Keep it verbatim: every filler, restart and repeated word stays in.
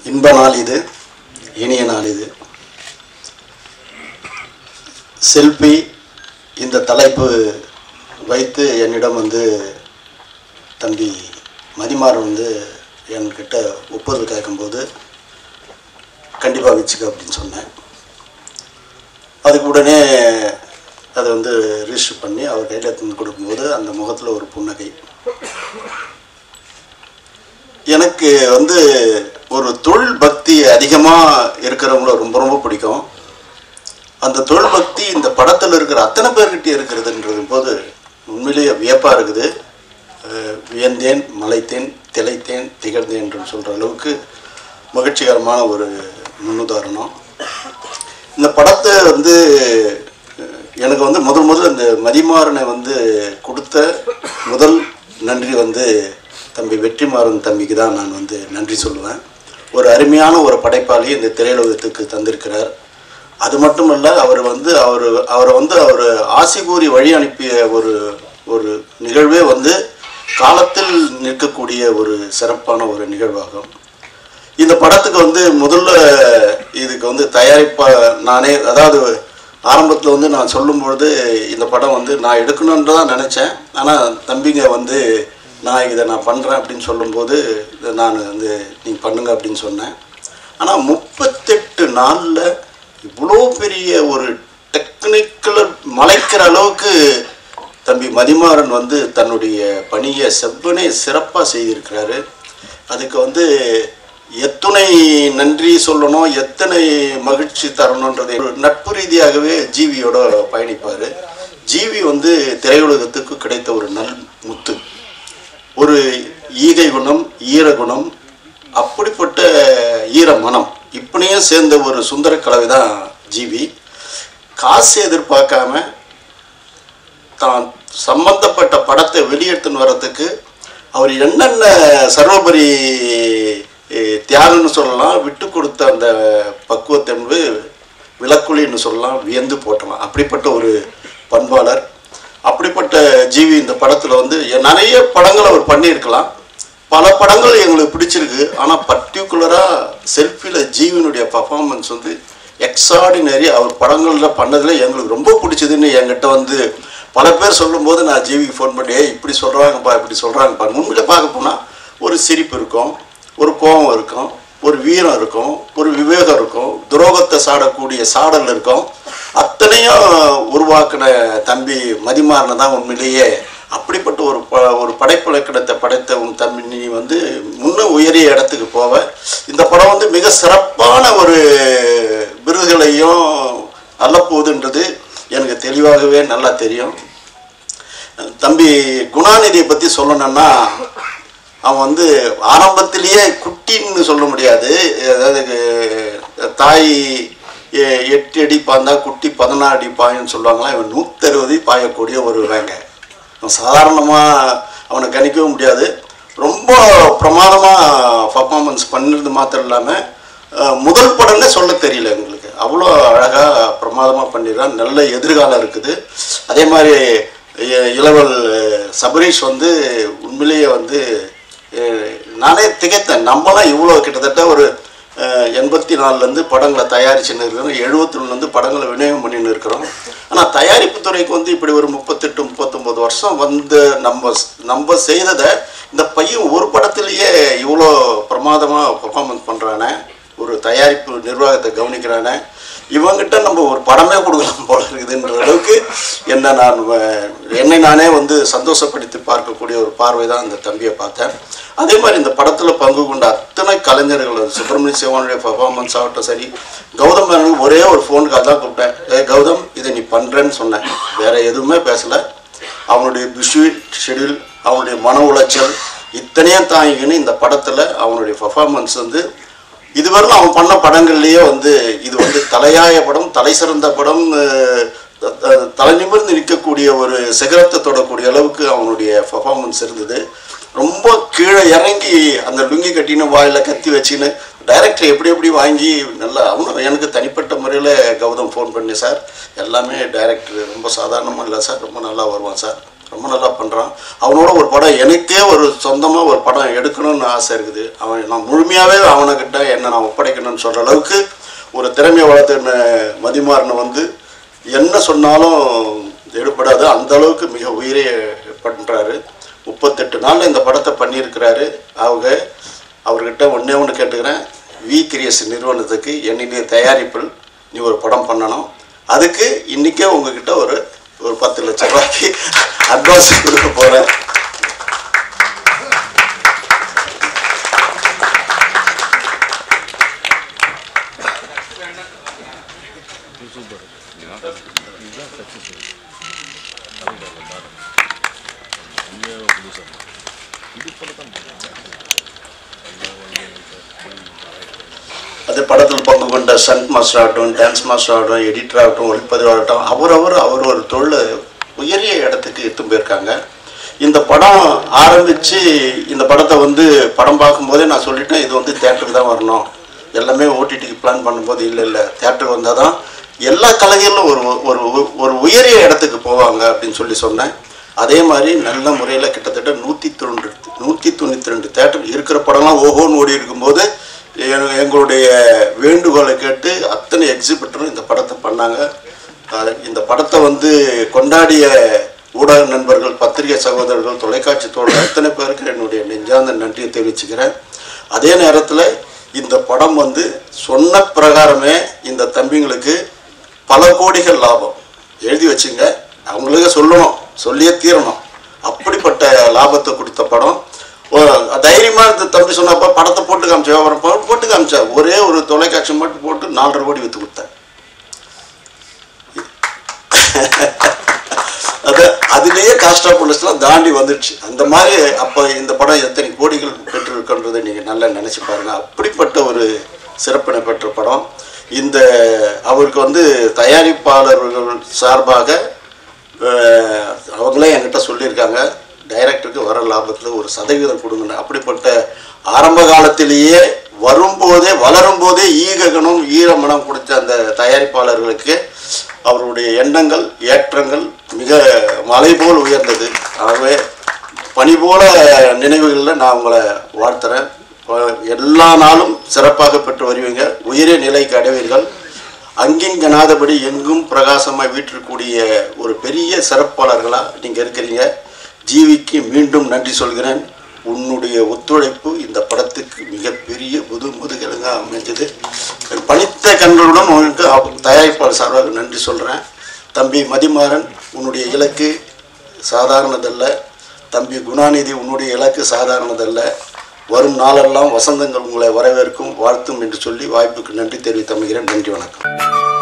இன்ப நாள் இது, இனிய நாள் இது. செல்ஃபி இந்த தலைப்பு வைத்து என்னிடம் வந்து தம்பி மதிமாறன் வந்து என்கிட்ட ஒப்புதல் கேட்கும்போது கண்டிப்பாக வச்சுக்க அப்படின்னு சொன்னேன். அதுக்கு உடனே அதை வந்து ரிஜிஸ்டர் பண்ணி அவர் கையில் எடுத்து கொடுக்கும்போது அந்த முகத்தில் ஒரு புன்னகை. எனக்கு வந்து ஒரு தொழில் பக்தி அதிகமாக இருக்கிறவங்கள ரொம்ப ரொம்ப பிடிக்கும். அந்த தொழில் பக்தி இந்த படத்தில் இருக்கிற அத்தனை பேர்கிட்ட இருக்கிறதுன்றது போது உண்மையிலேயே வியப்பாக இருக்குது. வியந்தேன், மலைத்தேன், திளைத்தேன், திகழ்ந்தேன் என்று சொல்கிற அளவுக்கு மகிழ்ச்சிகரமான ஒரு முன்னுதாரணம். இந்த படத்தை வந்து எனக்கு வந்து முதல் முதல் இந்த மதிமாறனை வந்து கொடுத்த முதல் நன்றி வந்து தம்பி வெற்றிமாறன் தம்பிக்கு தான் நான் வந்து நன்றி சொல்லுவேன். ஒரு அருமையான ஒரு படைப்பாளி இந்த திரையுலகத்துக்கு தந்திருக்கிறார். அது மட்டுமல்ல, அவர் வந்து அவர் அவரை வந்து அவர் ஆசை கூறி வழி அனுப்பிய ஒரு ஒரு நிகழ்வே வந்து காலத்தில் நிற்கக்கூடிய ஒரு சிறப்பான ஒரு நிகழ்வாகும். இந்த படத்துக்கு வந்து முதல்ல இதுக்கு வந்து தயாரிப்பா நானே, அதாவது ஆரம்பத்தில் வந்து நான் சொல்லும்பொழுது இந்த படம் வந்து நான் எடுக்கணுன்னு தான் நினச்சேன். ஆனால் தம்பிங்க வந்து நான் இதை நான் பண்ணுறேன் அப்படின்னு சொல்லும்போது நான் வந்து நீங்கள் பண்ணுங்க அப்படின்னு சொன்னேன். ஆனால் முப்பத்தெட்டு நாளில் இவ்வளோ பெரிய ஒரு டெக்னிக்கல் மலைக்கிற அளவுக்கு தம்பி மதிமாறன் வந்து தன்னுடைய பணியை செவ்வனே சிறப்பாக செய்திருக்கிறாரு. அதுக்கு வந்து எத்தனை நன்றி சொல்லணும், எத்தனை மகிழ்ச்சி தரணுன்றதை நட்பு ரீதியாகவே ஜீவியோட பயணிப்பார். ஜீவி வந்து திரையுலகத்துக்கு கிடைத்த ஒரு நல் முத்து, ஒரு ஈகை குணம், ஈர குணம், அப்படிப்பட்ட ஈர மனம் இப்படியும் சேர்ந்த ஒரு சுந்தர கலவை தான் ஜீவி. காசு எதிர்பார்க்காம தான் சம்பந்தப்பட்ட படத்தை வெளியெடுத்துன்னு வர்றதுக்கு அவர் என்னென்ன சர்வபரி தியாகம்னு சொல்லலாம், விட்டு கொடுத்த அந்த பக்குவத்தை என்பது விளக்குலின்னு சொல்லலாம், வியந்து போட்டலாம். அப்படிப்பட்ட ஒரு பண்பாளர். அப்படிப்பட்ட ஜீவி இந்த படத்தில் வந்து நிறைய படங்கள் அவர் பண்ணியிருக்கலாம். பல படங்கள் எங்களுக்கு பிடிச்சிருக்கு. ஆனால் பர்டிகுலராக செல்ஃபியில் ஜீவினுடைய பர்ஃபார்மன்ஸ் வந்து எக்ஸார்டினரி. அவர் படங்களில் பண்ணதில் எங்களுக்கு ரொம்ப பிடிச்சதுன்னு என்கிட்ட வந்து பல பேர் சொல்லும்போது நான் ஜீவிக்கு ஃபோன் பண்ணி இப்படி சொல்கிறாங்கப்பா இப்படி சொல்கிறாங்கப்பா. உண்மையில பார்க்க போனால் ஒரு சிரிப்பு இருக்கும், ஒரு கோபம் இருக்கும், ஒரு வீரம் இருக்கும், ஒரு விவேகம் இருக்கும், துரோகத்தை சாடக்கூடிய சாடல் இருக்கும். அத்தனையும் உருவாக்கின தம்பி மதிமாறனை தான் உண்மையிலேயே. அப்படிப்பட்ட ஒரு ப ஒரு படைப்பிலக்கணத்தை படைத்த உன் தம்பி நீ வந்து முன்ன உயரிய இடத்துக்கு போவ. இந்த படம் வந்து மிக சிறப்பான ஒரு விருதுகளையும் அல்லப்போகுதுன்றது எனக்கு தெளிவாகவே நல்லா தெரியும். தம்பி குணாநிதியை பற்றி சொல்லணும்னா அவன் வந்து ஆரம்பத்திலேயே குட்டின்னு சொல்ல முடியாது. அதாவது தாய் எட்டு அடி பாய்ந்தா குட்டி பதினாறு அடி பாயின்னு சொல்லுவாங்களா. இவன் நூற்றி அறுபது பாயக்கூடிய ஒரு வேங்க. சாதாரணமாக அவனை கணிக்கவும் முடியாது. ரொம்ப பிரமாதமாக பர்ஃபார்மன்ஸ் பண்ணிருந்து மாத்திரம் இல்லாமல் முதல் படம்னே சொல்ல தெரியல எங்களுக்கு. அவ்வளோ அழகாக பிரமாதமாக பண்ணிடுறான். நல்ல எதிர்காலம் இருக்குது. அதே மாதிரி இளவல் சபரீஷ் வந்து உண்மையிலேயே வந்து நானே திகைத்தேன். நம்மளாம் இவ்வளோ கிட்டத்தட்ட ஒரு எண்பத்தி நாலுலேருந்து படங்களை தயாரிச்சுன்னு இருக்கிறோம், எழுபத்தி ஒன்றுலேருந்து படங்களை விநியோகம் பண்ணின்னு இருக்கிறோம். ஆனால் தயாரிப்பு துறைக்கு வந்து இப்படி ஒரு முப்பத்தெட்டு முப்பத்தொம்போது வருஷம் வந்து நம்ம நம்ம செய்ததை இந்த பையன் ஒரு படத்துலேயே இவ்வளோ பிரமாதமாக பர்ஃபார்மன்ஸ் பண்ணுறானே, ஒரு தயாரிப்பு நிர்வாகத்தை கவனிக்கிறானே, இவங்கிட்ட நம்ம ஒரு படமே கொடுக்கலாம் போல இருக்குதுன்ற அளவுக்கு என்ன நான் என்னை நானே வந்து சந்தோஷப்படுத்தி பார்க்கக்கூடிய ஒரு பார்வை தான் இந்த தம்பியை பார்த்தேன். அதே மாதிரி இந்த படத்தில் பங்கு கொண்ட அத்தனை கலைஞர்கள், சுப்பிரமணிய சிவனுடைய பர்ஃபார்மன்ஸ் ஆகட்டும் சரி, கௌதம் மேனனுக்கு ஒரே ஒரு ஃபோன் கால் தான் கூப்பிட்டேன். ஏ கௌதம் இதை நீ பண்ணுறேன்னு சொன்னேன், வேறு எதுவுமே பேசலை. அவனுடைய பிஸி ஷெடியூல், அவனுடைய மன உளைச்சல் இத்தனையும் தாங்கிக்கின்னு இந்த படத்தில் அவனுடைய பர்ஃபார்மன்ஸ் வந்து இதுவரைக்கும் அவன் பண்ண படங்கள்லேயே வந்து இது வந்து தலையாய படம், தலை சிறந்த படம், தலை நிமிர்ந்து நிற்கக்கூடிய ஒரு சிகரத்தை தொடக்கூடிய அளவுக்கு அவனுடைய பர்ஃபார்மன்ஸ் இருந்தது. ரொம்ப கீழே இறங்கி அந்த லுங்கி கட்டின்னு வாயில் கத்தி வச்சுன்னு டைரக்டர் எப்படி எப்படி வாங்கி நல்லா அவனும் எனக்கு தனிப்பட்ட முறையில் கௌதம் ஃபோன் பண்ணி சார் எல்லாமே டைரக்டர் ரொம்ப சாதாரணமாக இல்லை சார், ரொம்ப நல்லா வருவான் சார், ரொம்ப நல்லா பண்ணுறான். அவனோட ஒரு படம் எனக்கே ஒரு சொந்தமாக ஒரு படம் எடுக்கணும்னு ஆசை இருக்குது. அவன் நான் முழுமையாகவே அவனைக்கிட்ட என்ன நான் ஒப்படைக்கணும்னு சொல்கிற அளவுக்கு ஒரு திறமையை வளர்த்துன மதிமாறனை வந்து என்ன சொன்னாலும் எடுபடாது, அந்த அளவுக்கு மிக உயிரே பண்ணுறாரு. முப்பத்தெட்டு நாளில் இந்த படத்தை பண்ணியிருக்கிறாரு. அவங்க அவர்கிட்ட ஒன்றே ஒன்று கேட்டுக்கிறேன், வி கிரியேஷன் நிறுவனத்துக்கு என்னுடைய தயாரிப்பில் நீ ஒரு படம் பண்ணணும். அதுக்கு இன்றைக்கே உங்ககிட்ட ஒரு ஒரு பத்து லட்சம் ரூபாய்க்கு அட்வான்ஸ் கொடுக்க போகிறேன். அது படத்தில் பங்கு கொண்ட ஸ்டண்ட் மாஸ்டர் ஆகட்டும், டான்ஸ் மாஸ்டர் ஆகட்டும், எடிட்டர் ஆகட்டும், ஒளிப்பதிவாகட்டும், அவரவர் அவர் ஒரு தொழில் உயரிய இடத்துக்கு எடுத்து போயிருக்காங்க. இந்த படம் ஆரம்பித்து இந்த படத்தை வந்து படம் பார்க்கும்போதே நான் சொல்லிட்டேன், இது வந்து தேட்டருக்கு தான் வரணும். எல்லாமே ஓடிடிக்கு பிளான் பண்ணும்போது இல்லை இல்லை தேட்டருக்கு வந்தால் தான் எல்லா கலைஞர்களும் ஒரு ஒரு ஒரு உயரிய இடத்துக்கு போவாங்க அப்படின்னு சொல்லி சொன்னேன். அதே மாதிரி நல்ல முறையில் கிட்டத்தட்ட நூற்றி தொண்ணூறு நூற்றி தொண்ணூற்றி ரெண்டு தேட்டர் இருக்கிற படம்லாம் ஓஹோன்னு ஓடி இருக்கும்போது எங்களுடைய வேண்டுகோளை கேட்டு அத்தனை எக்ஸிபிட்டரும் இந்த படத்தை பண்ணாங்க. இந்த படத்தை வந்து கொண்டாடிய ஊடக நண்பர்கள், பத்திரிகை சகோதரர்கள், தொலைக்காட்சி தோழர்கள் அத்தனை பேருக்கு என்னுடைய நெஞ்சார்ந்த நன்றியை தெரிவிச்சுக்கிறேன். அதே நேரத்தில் இந்த படம் வந்து சொன்ன பிரகாரமே இந்த தம்பிங்களுக்கு பல கோடிகள் லாபம் எழுதி வச்சுங்க, அவங்களுக்கு சொல்லணும், சொல்லியே தீரணும். அப்படிப்பட்ட லாபத்தை கொடுத்த படம். தைரியமாக இந்த தம்பி சொன்னப்போ படத்தை போட்டு காமிச்சா வியாபாரம் போட்டு காமிச்சா ஒரே ஒரு தொலைக்காட்சி மட்டும் போட்டு நாலரை கோடி விற்று கொடுத்தேன். அது அதுலேயே காஸ்ட் ஆஃப் ப்ரொடக்ஷன்லாம் தாண்டி வந்துடுச்சு. அந்த மாதிரி அப்போ இந்த படம் எத்தனை கோடிகள் பெற்றிருக்கின்றதை நீங்கள் நல்லா நினச்சி பாருங்கள். அப்படிப்பட்ட ஒரு சிறப்பினை பெற்ற படம். இந்த அவருக்கு வந்து தயாரிப்பாளர்கள் சார்பாக அவங்களே என்கிட்ட சொல்லியிருக்காங்க, டைரக்டருக்கு வர லாபத்தில் ஒரு சதவீதம் கொடுங்க. அப்படிப்பட்ட ஆரம்ப காலத்திலேயே வரும்போதே வளரும்போதே ஈககனும் ஈரமனம் கொடுத்த அந்த தயாரிப்பாளர்களுக்கு அவருடைய எண்ணங்கள் ஏற்றங்கள் மிக மலை போல் உயர்ந்தது. ஆகவே பனி போல நினைவுகளில் நான் உங்களை வாழ்த்துறேன். எல்லா நாளும் சிறப்பாக பெற்று வருவீங்க, உயரிய நிலைக்கு அடைவீர்கள். அங்கிங்கனாதபடி எங்கும் பிரகாசமாக வீட்டிற்கூடிய ஒரு பெரிய சிறப்பாளர்களாக நீங்கள் இருக்கிறீங்க. ஜீவிக்கு மீண்டும் நன்றி சொல்கிறேன். உன்னுடைய ஒத்துழைப்பு இந்த படத்துக்கு மிகப்பெரிய முது முதுகெலுங்க அமைஞ்சது. பணித்த கண்களுடன் உங்களுக்கு தயாரிப்பாளர் சார்பாக நன்றி சொல்கிறேன். தம்பி மதிமாறன், உன்னுடைய இலக்கு சாதாரணதல்ல. தம்பி குணாநிதி, உன்னுடைய இலக்கு சாதாரணதல்ல. வரும் நாளெல்லாம் வசந்தங்கள் உங்களை வரவேற்கும், வாழ்த்தும் என்று சொல்லி வாய்ப்புக்கு நன்றி தெரிவித்து அமைகிறேன். நன்றி, வணக்கம்.